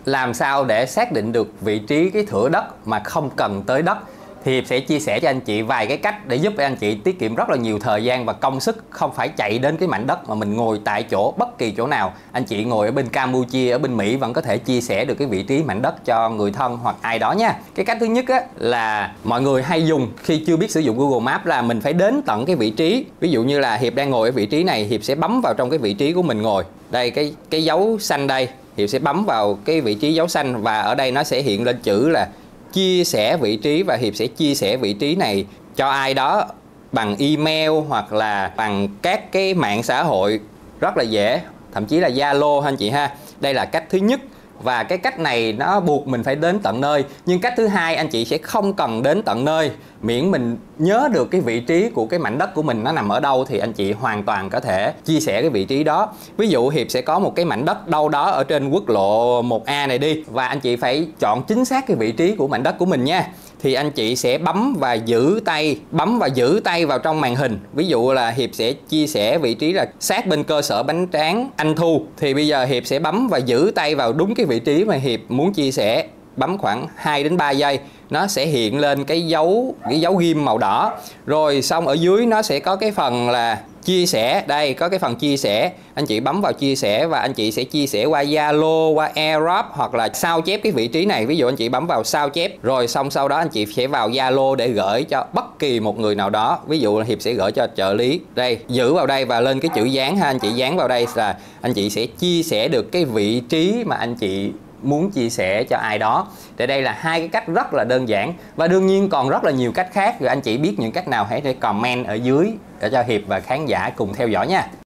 Làm sao để xác định được vị trí cái thửa đất mà không cần tới đất, thì Hiệp sẽ chia sẻ cho anh chị vài cái cách để giúp anh chị tiết kiệm rất là nhiều thời gian và công sức, không phải chạy đến cái mảnh đất mà mình ngồi tại chỗ bất kỳ chỗ nào. Anh chị ngồi ở bên Campuchia, ở bên Mỹ vẫn có thể chia sẻ được cái vị trí mảnh đất cho người thân hoặc ai đó nha. Cái cách thứ nhất á, là mọi người hay dùng khi chưa biết sử dụng Google Maps là mình phải đến tận cái vị trí. Ví dụ như là Hiệp đang ngồi ở vị trí này, Hiệp sẽ bấm vào trong cái vị trí của mình ngồi. Đây, cái dấu xanh đây, Hiệp sẽ bấm vào cái vị trí dấu xanh và ở đây nó sẽ hiện lên chữ là chia sẻ vị trí, và Hiệp sẽ chia sẻ vị trí này cho ai đó bằng email hoặc là bằng các cái mạng xã hội rất là dễ, thậm chí là Zalo anh chị ha. Đây là cách thứ nhất, và cái cách này nó buộc mình phải đến tận nơi. Nhưng cách thứ hai, anh chị sẽ không cần đến tận nơi, miễn mình nhớ được cái vị trí của cái mảnh đất của mình nó nằm ở đâu thì anh chị hoàn toàn có thể chia sẻ cái vị trí đó. Ví dụ Hiệp sẽ có một cái mảnh đất đâu đó ở trên quốc lộ 1A này đi, và anh chị phải chọn chính xác cái vị trí của mảnh đất của mình nha. Thì anh chị sẽ bấm và giữ tay vào trong màn hình. Ví dụ là Hiệp sẽ chia sẻ vị trí là sát bên cơ sở bánh tráng Anh Thu, thì bây giờ Hiệp sẽ bấm và giữ tay vào đúng cái vị trí mà Hiệp muốn chia sẻ. Bấm khoảng 2 đến 3 giây, nó sẽ hiện lên cái dấu ghim màu đỏ. Rồi xong ở dưới nó sẽ có cái phần là chia sẻ. Đây có cái phần chia sẻ, anh chị bấm vào chia sẻ và anh chị sẽ chia sẻ qua Zalo, qua AirDrop hoặc là sao chép cái vị trí này. Ví dụ anh chị bấm vào sao chép, rồi xong sau đó anh chị sẽ vào Zalo để gửi cho bất kỳ một người nào đó. Ví dụ là Hiệp sẽ gửi cho trợ lý. Đây, giữ vào đây và lên cái chữ dán ha, anh chị dán vào đây là anh chị sẽ chia sẻ được cái vị trí mà anh chị muốn chia sẻ cho ai đó. Thì đây là hai cái cách rất là đơn giản, và đương nhiên còn rất là nhiều cách khác. Rồi anh chị biết những cách nào hãy để comment ở dưới để cho Hiệp và khán giả cùng theo dõi nha.